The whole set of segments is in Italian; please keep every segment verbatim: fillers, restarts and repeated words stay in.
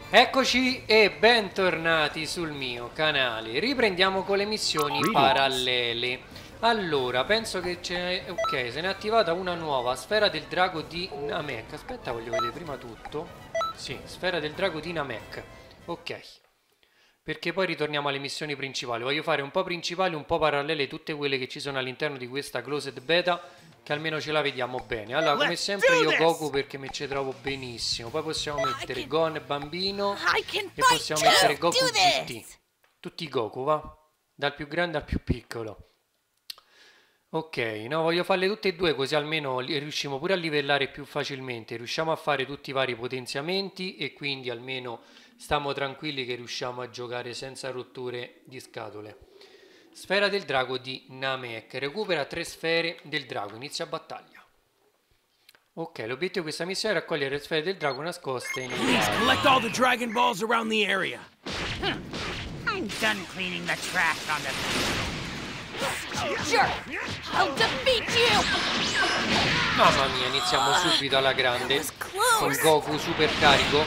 Eccoci e bentornati sul mio canale. Riprendiamo con le missioni parallele. Allora, penso che c'è... Ok, se n'è attivata una nuova. Sfera del drago di Namek. Aspetta, voglio vedere prima tutto. Sì, sfera del drago di Namek. Ok. Perché poi ritorniamo alle missioni principali. Voglio fare un po' principali, un po' parallele, tutte quelle che ci sono all'interno di questa closed beta, che almeno ce la vediamo bene. Allora, come sempre io Goku perché me ci trovo benissimo. Poi possiamo mettere Gon Bambino e possiamo mettere Goku G T. Tutti i Goku, va? Dal più grande al più piccolo. Ok, no, voglio farle tutte e due così almeno riusciamo pure a livellare più facilmente. Riusciamo a fare tutti i vari potenziamenti e quindi almeno stiamo tranquilli che riusciamo a giocare senza rotture di scatole. Sfera del drago di Namek. Recupera tre sfere del drago. Inizia battaglia. Ok, l'obiettivo di questa missione è raccogliere le sfere del drago nascoste in Please collect all the Dragon Balls around the area. I'm done cleaning the trash on the... Sure, I'll defeat you! Mamma mia, iniziamo subito alla grande. Con Goku super carico.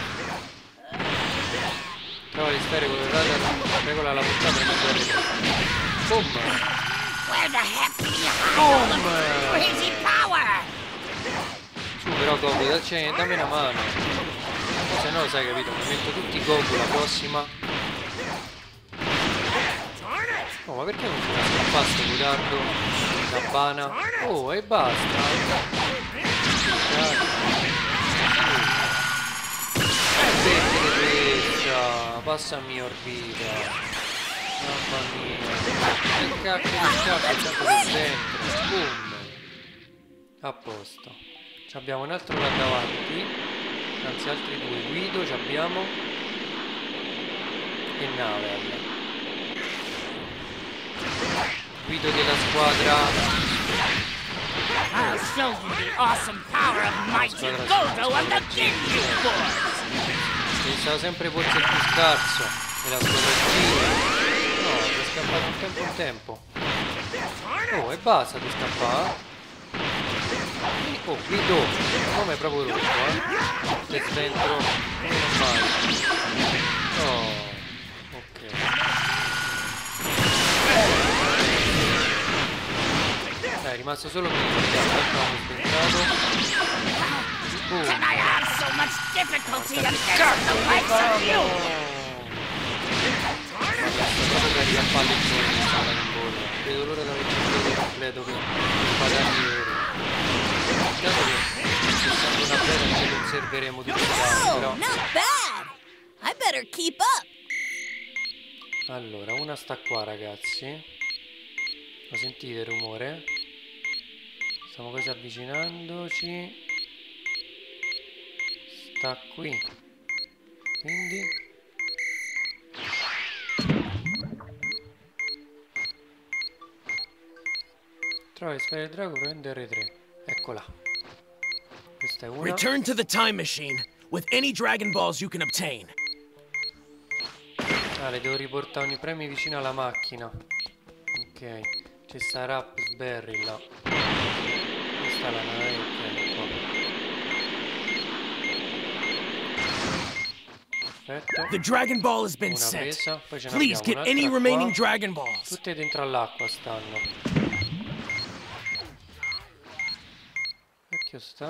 Trova le sfere colorate, regola la portata per mettere le tre. Boom! Where the heck do you hide all the crazy power? Su però Goku, dacci, dammi una mano. Se no, sai, capito, mi metto tutti i Goku la prossima. Oh, ma perché non si fa scappare sto butardo? Campana. Oh, e basta. E questa. Passami orbita. Mamma mia. Che cacchio di sciacco c'è qui dentro. Boom. A posto. Ci abbiamo un altro là davanti. Anzi, altri due. Guido ci abbiamo. E Navel. Guido della squadra. I'll show you the awesome power of Mighty Goldo on the Ginyu Force! Pensavo sempre fosse il più scarso. E la squadra gira. No, è scappato un tempo in tempo. Oh, e basta di scappare. Oh, Guido. Come è proprio rotto, eh? Che dentro. Non mai. Oh, ok. È rimasto solo qui, l'abbiamo spentrato. Can I have so much difficulty against the likes of you? Proprio che arriva a palle il giorno in sala di volo. Vedo l'ora da vedere completo per pagarmi ore. Intanto che essendo una bella ci conserveremo tutti i dati, però. Not bad. I better keep up. Allora, una sta qua, ragazzi. Lo sentite il rumore? Stiamo quasi avvicinandoci. Sta qui. Quindi trova le sfere del drago, prende R tre. Eccola. Questa è una. Return to the time machine with any Dragon Balls you can obtain. Ah, le devo riportare ogni premio vicino alla macchina. Ok. C'è sta Raspberry là. Questa è la nave, ok, qua. Perfetto. The Dragon Ball has been Una sent. presa, poi ce Please get n'abbiamo any un'altra remaining qua. Dragon Balls. Tutte dentro all'acqua stanno. Vecchio sta.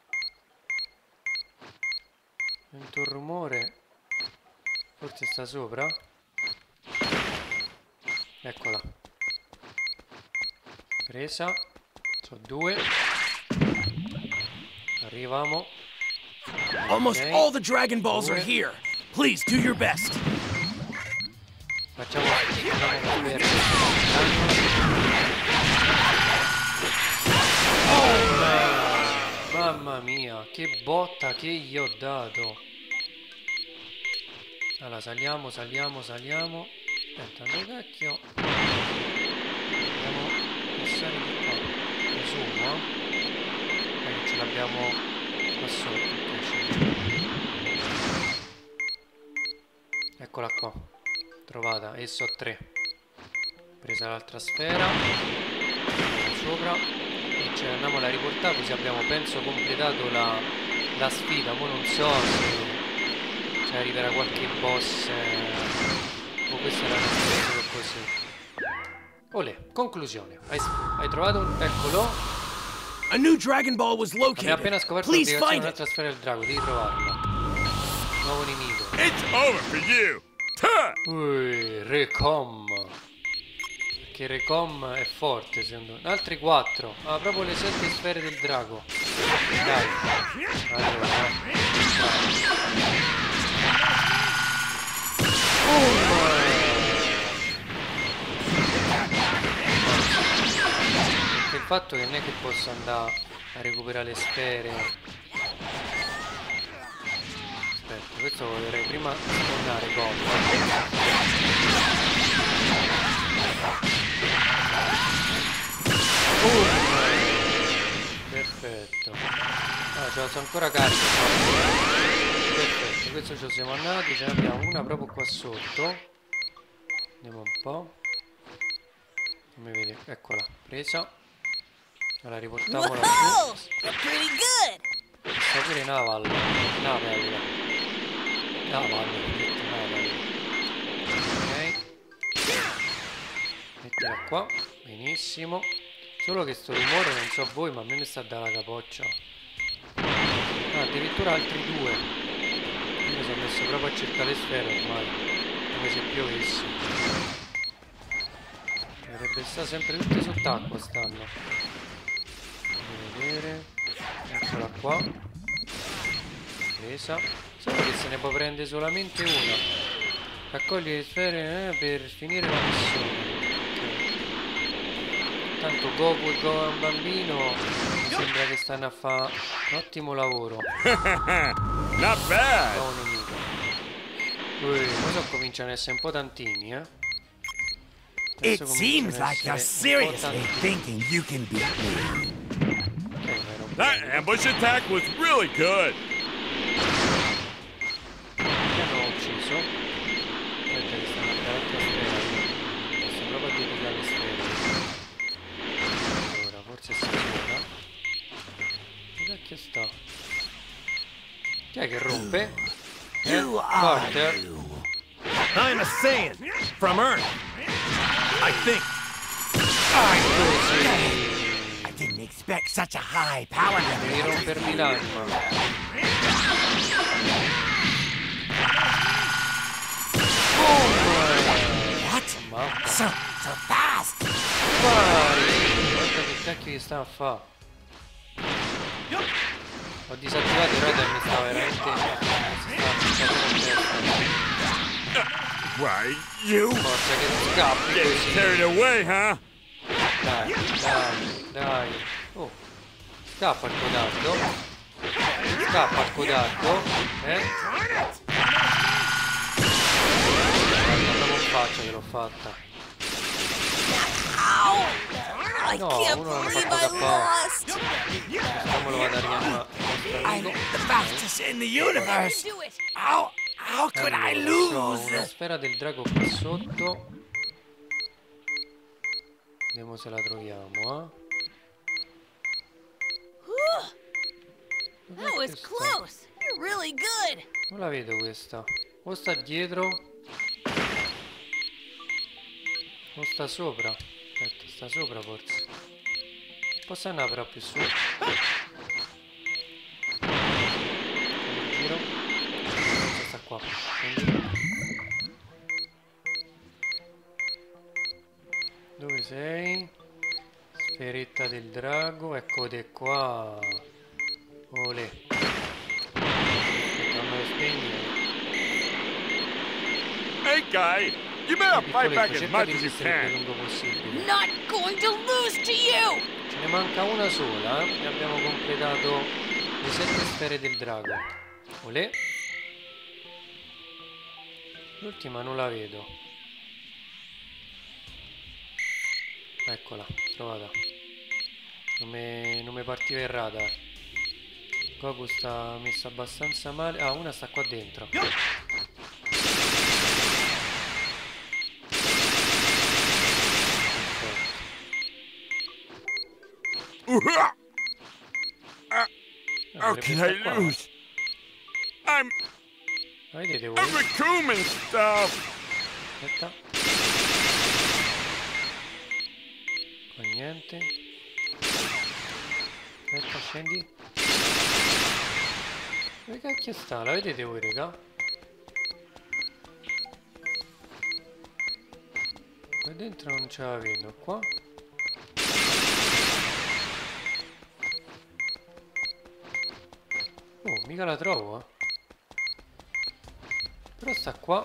Sento un rumore. Forse sta sopra. Eccola. Presa. Sono due. Arriviamo. Almost Okay. all the Dragon Balls are Due. here. Please do your best. Facciamo, facciamo vedere. Oh, mamma mia, che botta che gli ho dato. Allora, saliamo, saliamo, saliamo. Aspetta, dove cacchio? Dobbiamo passare di qua. Presumo. Eh, ce l'abbiamo qua sotto. Eccola qua. Trovata. E so tre. Presa l'altra sfera. Sopra. E ce l'andiamo a riportare, così abbiamo penso completato la, la sfida. Ma non so se se arriverà qualche boss. Eh... Oh, questa era una sfera così. Olè, conclusione. Hai, hai trovato un... Eccolo. A new Dragon Ball was Abbiamo located. appena scoperto Please l'applicazione find it. un'altra sfera del drago, devi trovarla. Nuovo nemico. It's over for you. Tuh! Ui, Recom. Perché Recom è forte secondo me. Altri quattro. Ah, proprio le sette sfere del drago. Dai. Allora. Boom! Il fatto che non è che posso andare a recuperare le sfere. Aspetta, questo vorrei prima tornare comodo. Uh, perfetto. Ah, ce la sono ancora carica. Perfetto, questo ce lo siamo andati, ce ne abbiamo una proprio qua sotto. Andiamo un po'. Come vedi, eccola, presa. Allora riportiamola Whoa! su. Pretty good! Questa pure Naval. Naval. Naval. Naval. Ok. Mettila qua. Benissimo. Solo che sto rumore non so voi, ma a me mi sta dalla capoccia. Ah, addirittura altri due. Io mi sono messo proprio a cercare le sfere ormai. Come se piovesse. Dovrebbe stare sempre tutte sott'acqua stanno. Vedere. Eccola qua. Presa. Solo che se ne può prendere solamente una. Raccogli le sfere eh, per finire la missione. Okay. Tanto Goku e Gohan bambino mi sembra che stanno a fare un ottimo lavoro. Not bad. Oh, nemico. Ui, ora cominciano ad essere un po' tantini, eh. It seems like you're seriously thinking you can beat me. That ambush attack was really good. Mi hanno ucciso. Aspetta che stanno a dare altra sfera. Sto proprio a dedicare le sfere. Allora, forse si gioca. Che cacchio sta? Chi è che rompe? Eh? Porter? I'm a Saiyan from Earth. I think. Così. I didn't expect such a high power Devi level. rompermi l'anima. What? Mamma. So, so fast. Pari! Guarda che cacchio gli sta a fa'. Ho disattivato il radar e mi stava veramente. Si stava piccando in testa. Why, you Forza che non scappi get così. carried away, huh? Dai, dai, dai. Oh. Scappa il codardo. Scappa il codardo. Eh? Guarda, proprio in faccia che l'ho fatta. Ow! I No, can't uno l'hanno believe fatto I cappare. lost! Come lo vado a rianimare? I'm the fastest in the universe. Do it. How, how could I Allora, c'ho una lose? sfera del drago qui sotto. Vediamo se la troviamo, eh. That was close! You're really good! Non la vedo questa. O sta dietro o sta sopra. Aspetta, sta sopra forse. Posso andare però più su. Giro. Questa sta qua. Quindi. Dove sei? Sferetta del drago. Eccode qua. Olè. Aspetta, me lo spegnere. Hey, guy, you better fight back as Cerca much di as you resistere il più can. lungo possibile. Not going to lose to you! Ce ne manca una sola, eh? E abbiamo completato le sette sfere del drago. Olè. L'ultima non la vedo. Eccola, trovata. Non mi, non mi partiva il radar. Goku sta messo abbastanza male. Ah, una sta qua dentro. Uh-huh. Uh, Ah, how dovrebbe can sta I qua. lose? I'm Vedete voi? Raccoon stuff. Aspetta. Qua niente. Aspetta, scendi. Dove cacchio sta? La vedete voi, raga? Qua dentro non ce la vedo. Qua? Oh, mica la trovo, eh. Però sta qua.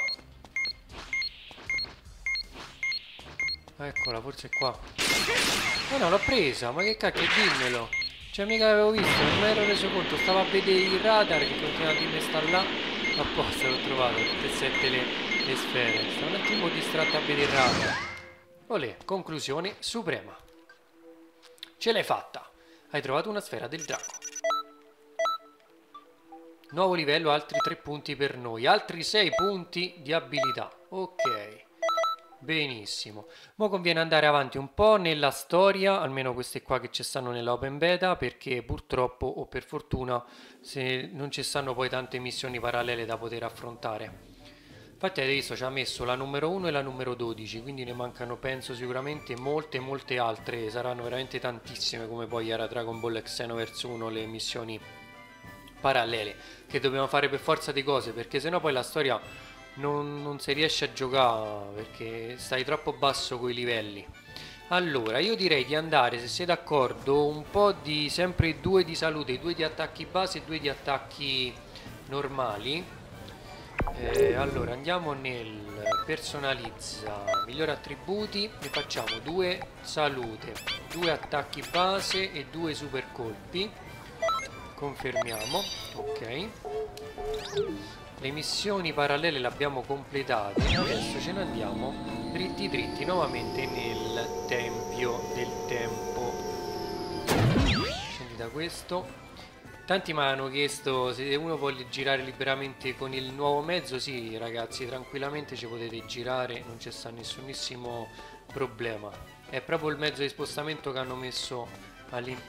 Eccola, forse è qua. Oh no, l'ho presa, ma che cacchio, dimmelo. Cioè mica l'avevo visto, non me ero reso conto. Stavo a vedere il radar che continua a dirmi sta là. Apposta l'ho trovato, tutte e sette le, le sfere. Stavo un attimo distratto a vedere il radar. Olè, conclusione suprema. Ce l'hai fatta. Hai trovato una sfera del drago. Nuovo livello, altri tre punti per noi. Altri sei punti di abilità. Ok. Benissimo. Mo conviene andare avanti un po' nella storia, almeno queste qua che ci stanno nella open beta, perché purtroppo o per fortuna se non ci stanno poi tante missioni parallele da poter affrontare. Infatti avete visto, ci ha messo la numero uno e la numero dodici, quindi ne mancano penso sicuramente molte molte altre, saranno veramente tantissime come poi era Dragon Ball Xenoverse uno le missioni parallele che dobbiamo fare per forza di cose, perché sennò poi la storia Non, non si riesce a giocare perché stai troppo basso coi livelli. Allora io direi di andare, se siete d'accordo, un po' di sempre due di salute, due di attacchi base e due di attacchi normali. eh, allora andiamo nel personalizza migliori attributi e facciamo due salute, due attacchi base e due super colpi. Confermiamo. Ok, le missioni parallele le abbiamo completate. Adesso ce ne andiamo dritti dritti nuovamente nel Tempio del Tempo. Scendi da questo. Tanti mi hanno chiesto se uno vuole girare liberamente con il nuovo mezzo. Sì ragazzi, tranquillamente ci potete girare, non c'è sta nessunissimo problema. È proprio il mezzo di spostamento che hanno messo all'interno.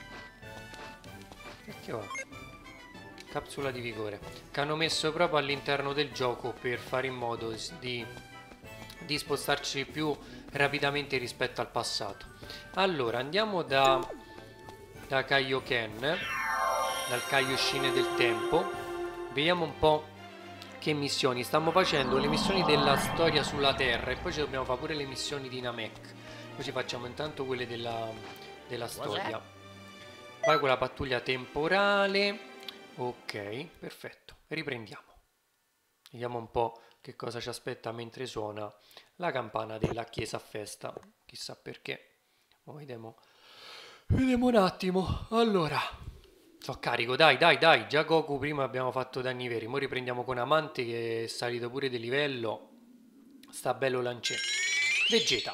Che va? Capsula di vigore che hanno messo proprio all'interno del gioco per fare in modo di, di spostarci più rapidamente rispetto al passato. Allora andiamo da da Kaioken, dal Kaioshin del tempo, vediamo un po' che missioni stiamo facendo. Le missioni della storia sulla Terra e poi ci dobbiamo fare pure le missioni di Namek. Poi ci facciamo intanto quelle della, della storia. Vai con la pattuglia temporale. Ok, perfetto, riprendiamo. Vediamo un po' che cosa ci aspetta mentre suona la campana della chiesa a festa. Chissà perché. Oh, vediamo. Vediamo un attimo. Allora, so carico, dai, dai, dai. Già Goku prima abbiamo fatto danni veri. Ora riprendiamo con Amante che è salito pure di livello. Sta bello lanciere. Vegeta.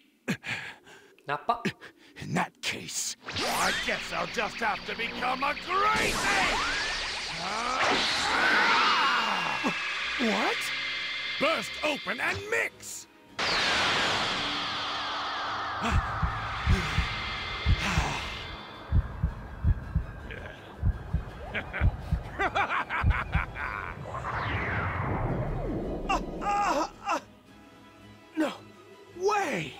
Nappa. In that case, I guess I'll just have to become a crazy! What? Burst open and mix! No way!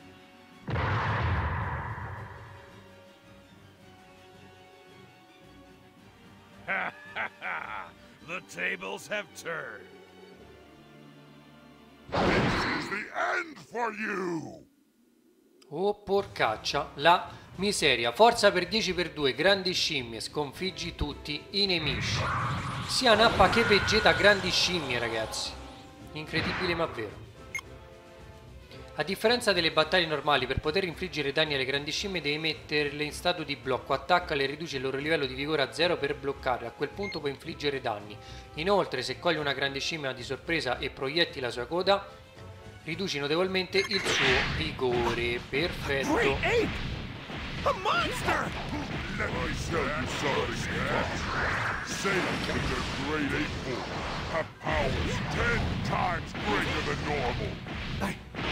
The tables have turned. This is the end for you. Oh porcaccia, la miseria. Forza per dieci per due, grandi scimmie, sconfiggi tutti i nemici. Sia Nappa che Vegeta grandi scimmie, ragazzi. Incredibile ma vero. A differenza delle battaglie normali, per poter infliggere danni alle grandi scimmie devi metterle in stato di blocco. Attaccale e riduce il loro livello di vigore a zero per bloccarle. A quel punto puoi infliggere danni. Inoltre, se cogli una grande scimmia di sorpresa e proietti la sua coda, riduci notevolmente il suo vigore. Perfetto. Great ape! A monster! Let me show you something else. Satan is a great ape form. Have powers ten times greater than normal. I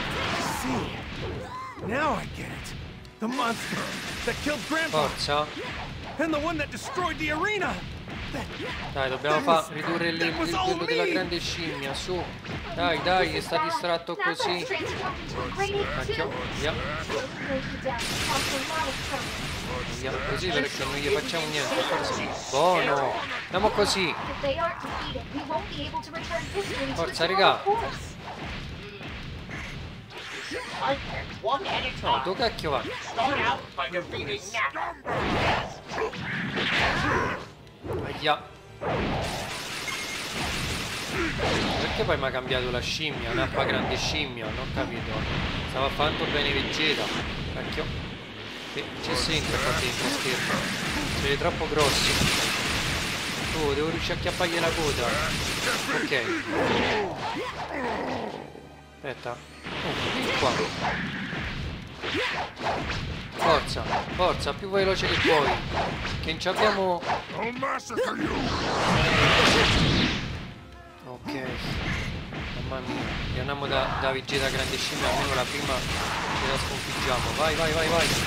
see. Now I get it. The monster that killed Grandpa. Forza. And the one that destroyed the arena. Dai, dobbiamo far ridurre il il livello della grande scimmia, su. Dai, dai, che sta distratto così. Cacchio, via. Via, così perché non gli facciamo niente. Forza. Buono. Andiamo così. Forza, raga. No, dove cacchio va? Aia. Perché poi mi ha cambiato la scimmia? Un'appa grande scimmia, non ho capito. Stava fatto bene Vegeta. Cacchio. Che c'è sempre qua dentro schermo. Siete troppo grossi. Oh, devo riuscire a chiappargli la coda. Ok. Aspetta. Oh, vieni qua. Forza, forza, più veloce che puoi. Che non ci abbiamo. Ok. Mamma mia. Andiamo da, da Vegeta grande scimmia, almeno la prima ce la sconfiggiamo. Vai, vai, vai, vai.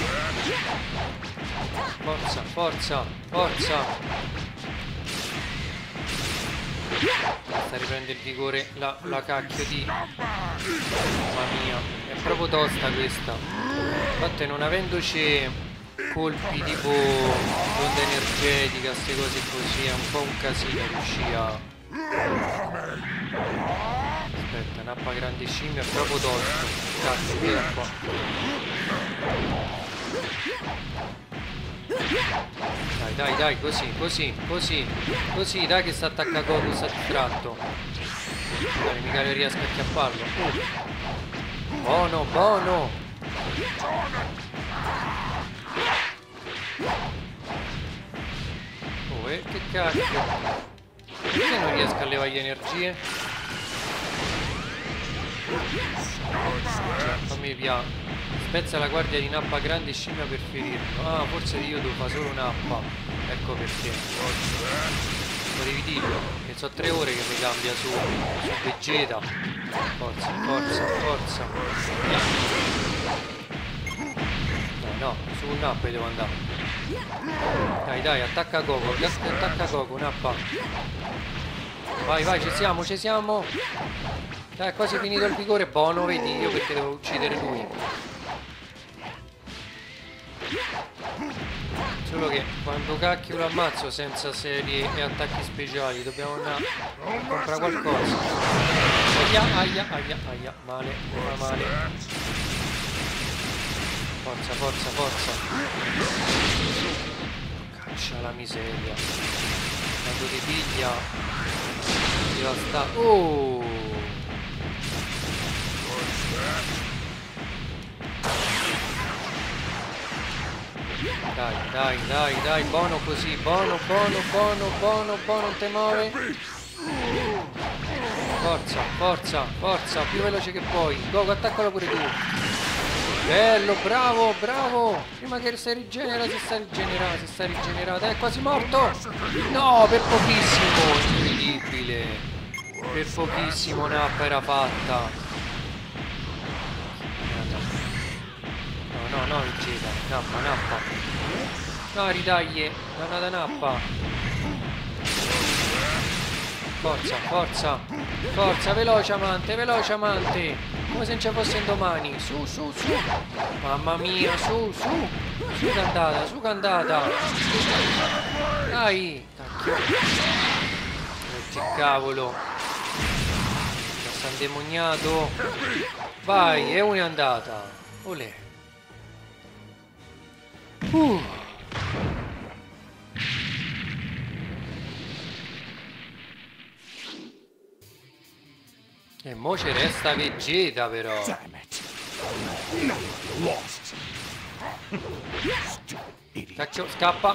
Forza, forza, forza. Basta riprendere il vigore la, la cacchio di. Mamma mia, è proprio tosta questa. Infatti non avendoci colpi tipo onda energetica, queste cose così, è un po' un casino riuscire a. Aspetta, un'appa grande scimmia è proprio tosto. Cazzo, vieni qua. Dai, dai, dai, così, così, così, così, dai che sta attacca Goku, sta distratto. Dai, mica ne riesco a chiapparlo. Buono, buono. Oh, eh, che cacchio. Perché non riesco a levargli energie? Cioè, fammi via. Spezza la guardia di nappa grande scimmia per ferirlo. Ah, forse io devo fare solo nappa. Ecco perché. Potevi dirlo. Che so tre ore che mi cambia su, su Vegeta. Forza, forza, forza. No, no, su un nappa devo andare. Dai, dai, attacca Goku. Attacca Goku, nappa. Vai, vai, ci siamo, ci siamo. Dai, è quasi finito il vigore. Buono, vedi io perché devo uccidere lui. Solo che quando cacchio lo ammazzo senza serie e attacchi speciali dobbiamo andare a comprare qualcosa. Aia, aia, aia, aia, male, ora male. Forza, forza, forza. Caccia la miseria. Quando ti piglia ti la sta. Oh! Dai, dai, dai, dai, buono così, buono, buono, buono, buono, buono, non te muove. Forza, forza, forza, più veloce che puoi. Goku, attaccalo pure tu. Bello, bravo, bravo. Prima che si rigenera, si sta rigenerando, si sta rigenerando. È quasi morto. No, per pochissimo, incredibile. Per pochissimo Nappa era fatta. No, no, Vegeta, nappa, nappa. No, ridagli, dannata nappa. Forza, forza, forza, veloce amante, veloce amante. Come se non ci fosse un domani. Su, su, su. Mamma mia, su, su. Su candata, su candata. Dai, cacchio. Che cavolo. Sta indemoniato. Vai, e una è andata. Olè. Uh. E mo ci resta Vegeta però. Cacchio, scappa.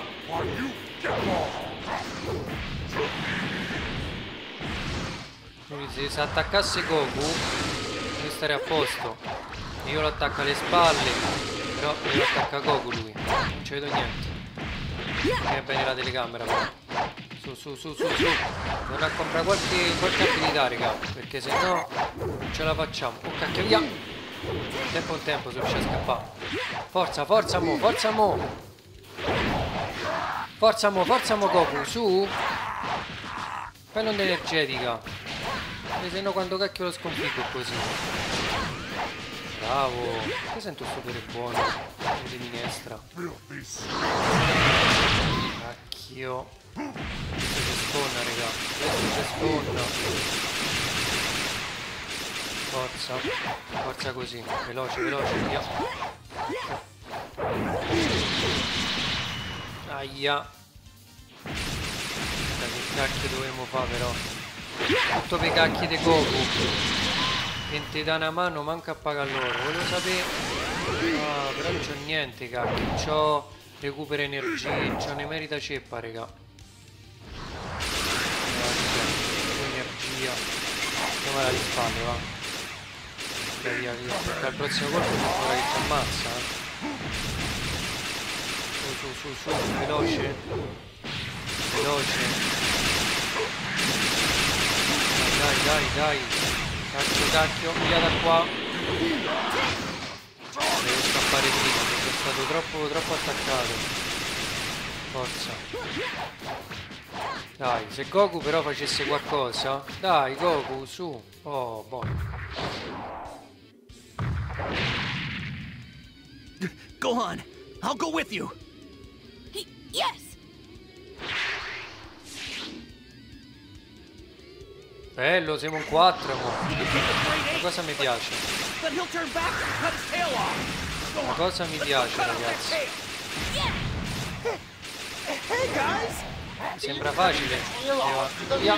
Quindi se attaccasse Goku deve stare a posto. Io lo attacco alle spalle, però me lo attacca Goku lui. Non ci vedo niente. Tiene bene la telecamera però. Su, su, su, su, su. Devo a comprare qualche, qualche abilità, raga. Perché se no non ce la facciamo. Oh cacchio, via. Tempo in tempo se riesce a scappare. Forza, forza mo, forza mo. Forza mo, forza mo Goku, su. Fai l'onda energetica. E se no quando cacchio lo sconfiggo così. Bravo. Che sento super buono. Di minestra. Cacchio. Questo ci sponna, raga. Questo ci sponna. Forza. Forza così. Veloce, veloce, via. Aia. Che cacchio dovremmo fare però? Tutto per cacchi di Goku. Che ti dà una mano manca a pagare loro. Volevo sapere. Ah, però non c'ho niente cacchio. C'ho recupero energie. C'ho ne merita ceppa raga. Energia. Andiamo alle spalle va. Via via via. Al prossimo colpo mi fa che ti ammazza eh. Su su su su. Veloce. Veloce. Dai, dai, dai. Cacchio, cacchio, via da qua. Devo scappare prima, perché sono stato troppo, troppo attaccato. Forza. Dai, se Goku però facesse qualcosa. Dai, Goku, su. Oh, buono. Go on. I'll go with you. He, yes. Bello, siamo un quattro mo. La cosa mi piace. La cosa mi piace ragazzi. Mi sembra facile. Via.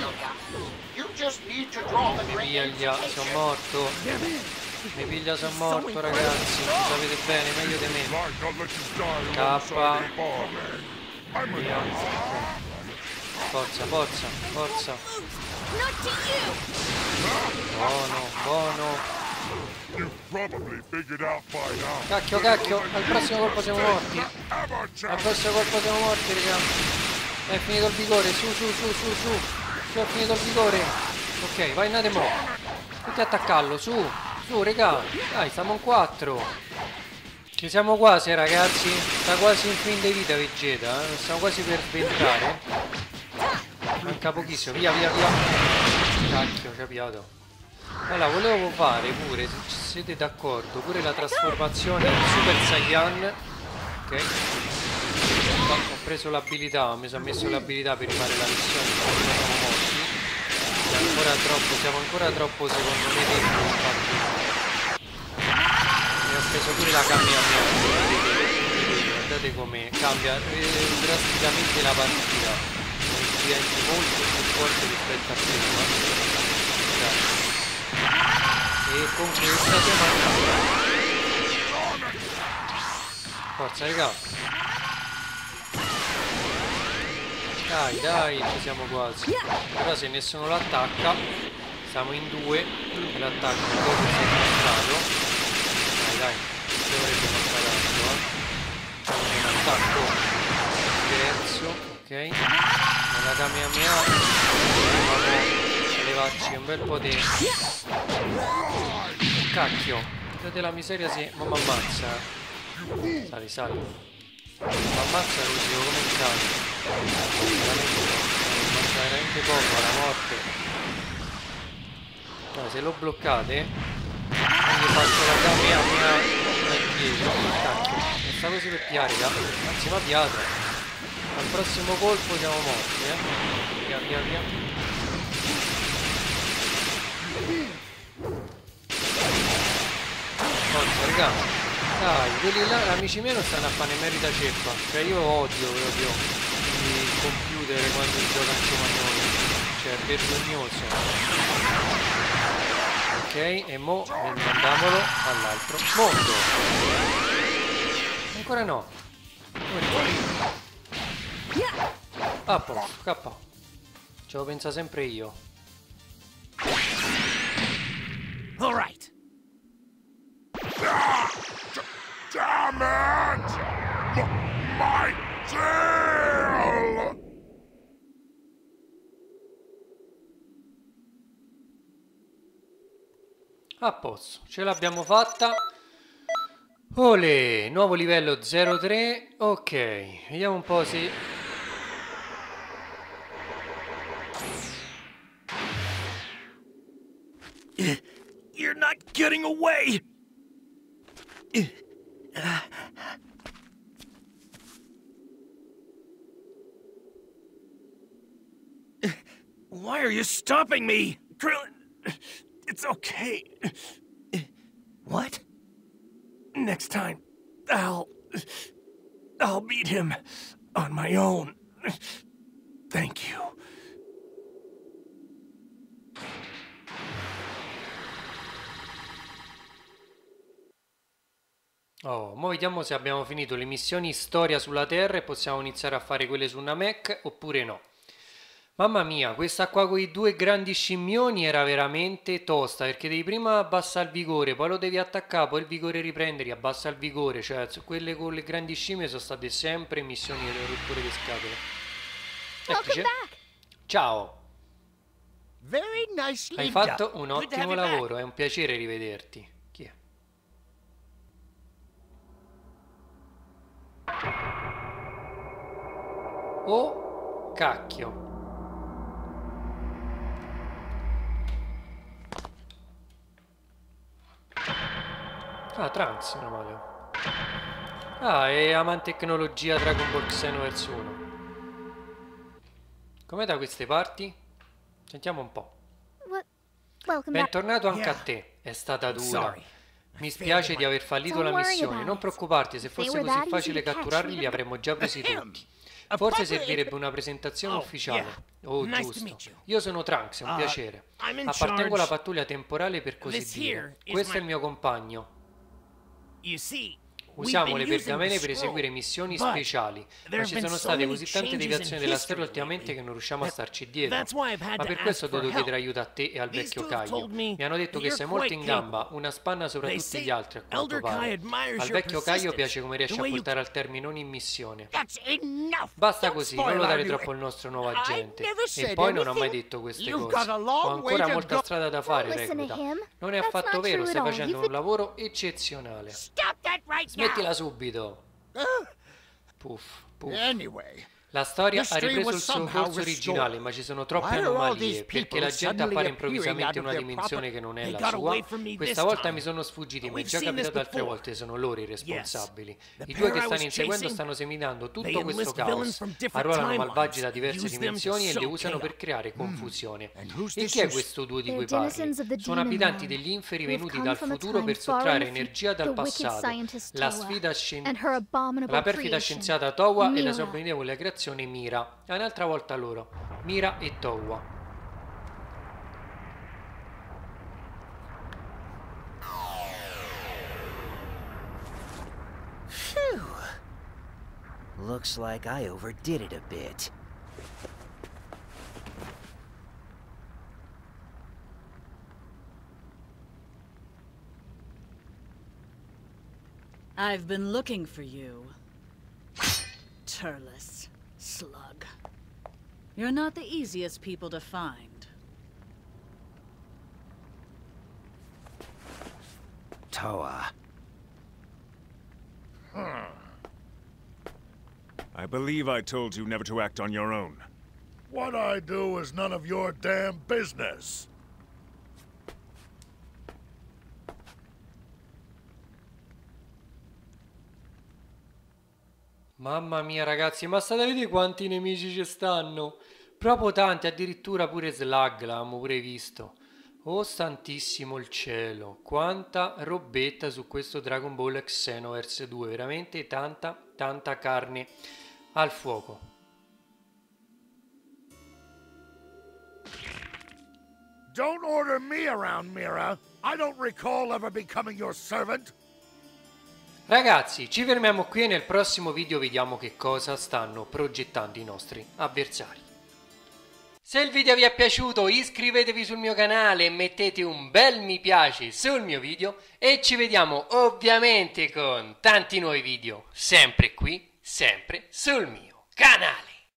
Mi piglia, sono morto. Mi piglia, sono morto ragazzi. Lo sapete bene, meglio di me. K. Via. Forza, forza, forza. Buono, buono. Cacchio, cacchio, al prossimo colpo siamo morti. Al prossimo colpo siamo morti, raga. È finito il vigore, su, su, su, su, su. Su, è finito il vigore. Ok, vai in mo. Tutti attaccarlo, su, su, raga. Dai, stiamo in quattro. Ci siamo quasi, ragazzi. Sta quasi in fin di vita Vegeta, eh. Stiamo quasi per sventrare. Manca pochissimo, via via via. Cacchio, capiato. Allora, volevo fare pure, se siete d'accordo, pure la trasformazione in Super Saiyan. Ok. Ho preso l'abilità, mi sono messo l'abilità per rifare la missione, ma siamo morti. È ancora troppo, siamo ancora troppo secondo me dentro infatti. E ho preso pure la Kamehameha. Guardate come cambia eh, drasticamente la partita. Diventi molto più forte rispetto a prima. E con questa siamo andati. Forza raga. Dai dai, ci siamo quasi. Però se nessuno l'attacca, siamo in due. E l'attacco dopo si è mostrato. Dai dai, dovrebbe passare tanto eh. Facciamo un attacco diverso, ok. La Kamehameha dobbiamo levarci un bel po' di cacchio. Vedete la miseria si ma m'ammazza. Sali, sali. M'ammazza così come in casa. Veramente manca veramente poco alla morte. Allora, se lo bloccate gli faccio la Kamehameha dal dietro. Cacchio. E sta così per piare, anzi ma piate. Al prossimo colpo siamo morti, eh? Via, via, via. Forza, raga. Dai, quelli là, amici miei non stanno a fare merita ceppa. Cioè io odio proprio il computer quando gioca insieme a noi. Cioè è vergognoso. Ok, e mo mandiamolo all'altro mondo. Ancora no. Ah, posto, K. Ce lo pensa sempre io. All right. Damn it! M my tail! A posto, ce l'abbiamo fatta. Olè, nuovo livello zero tre. Ok, vediamo un po' se... You're not getting away! Why are you stopping me? Krillin, it's okay. What? Next time, I'll... I'll beat him on my own. Thank you. Oh, mo vediamo se abbiamo finito le missioni storia sulla Terra e possiamo iniziare a fare quelle su Namek oppure no. Mamma mia, questa qua con i due grandi scimmioni era veramente tosta, perché devi prima abbassare il vigore, poi lo devi attaccare, poi il vigore riprende, riabbassa il vigore, cioè quelle con le grandi scimmie sono state sempre missioni delle rotture di scatole. Eccoci. Ciao. Very nicely Hai fatto done. un Good to have ottimo you back. lavoro, è un piacere rivederti. Chi è? Oh, cacchio. Ah, Trunks, meno male. Ah, è Aman Tecnologia Dragon Ball Xenoverse uno. Com'è da queste parti? Sentiamo un po'. Bentornato anche a te. È stata dura. Mi spiace di aver fallito la missione. Non preoccuparti, se fosse così facile catturarli li avremmo già presi tutti. Forse servirebbe una presentazione ufficiale. Oh, giusto. Io sono Trunks, è un piacere. Appartengo alla pattuglia temporale per così dire. Questo è il mio compagno. Usiamo le pergamene per eseguire missioni speciali, ma ci sono state così tante deviazioni della storia ultimamente che non riusciamo a starci dietro. Ma per questo ho dovuto chiedere aiuto a te e al vecchio Kaio. Mi hanno detto che sei molto in gamba, una spanna sopra tutti gli altri a quanto pare. Al vecchio Kaio piace come riesci a portare al termine ogni missione. Basta così, non lo dare troppo al nostro nuovo agente. E poi non ho mai detto queste cose. Ho ancora molta strada da fare, recluta. Non è affatto vero, stai facendo un lavoro eccezionale. Smettila subito. Puff, puff. La storia ha ripreso il suo corso originale, ma ci sono troppe anomalie, perché la gente appare improvvisamente in una dimensione che non è la sua. Questa volta mi sono sfuggiti, ma è già capitato altre volte, sono loro i responsabili. I due che stanno inseguendo stanno seminando tutto questo caos, arruolano malvagi da diverse dimensioni e li usano per creare confusione. E chi è questo duo di cui parli? Sono abitanti degli inferi venuti dal futuro per sottrarre energia dal passato. La sfida scientifica, la perfida scienziata Towa e la sua abominevole creazione Mira. E un'altra volta loro, Mira e Towa. Phew. Looks like I overdid it a bit. I've been looking for you, Turles. Slug. You're not the easiest people to find. Towa. Hmm. I believe I told you never to act on your own. What I do is none of your damn business. Mamma mia ragazzi, ma state a vedere quanti nemici ci stanno? Proprio tanti, addirittura pure Slug l'avevamo pure visto. Oh santissimo il cielo, quanta robetta su questo Dragon Ball Xenoverse due, veramente tanta, tanta carne al fuoco. Don't order me around, Mira. I don't recall ever becoming your servant. Ragazzi, ci fermiamo qui e nel prossimo video vediamo che cosa stanno progettando i nostri avversari. Se il video vi è piaciuto iscrivetevi sul mio canale e mettete un bel mi piace sul mio video e ci vediamo ovviamente con tanti nuovi video, sempre qui, sempre sul mio canale.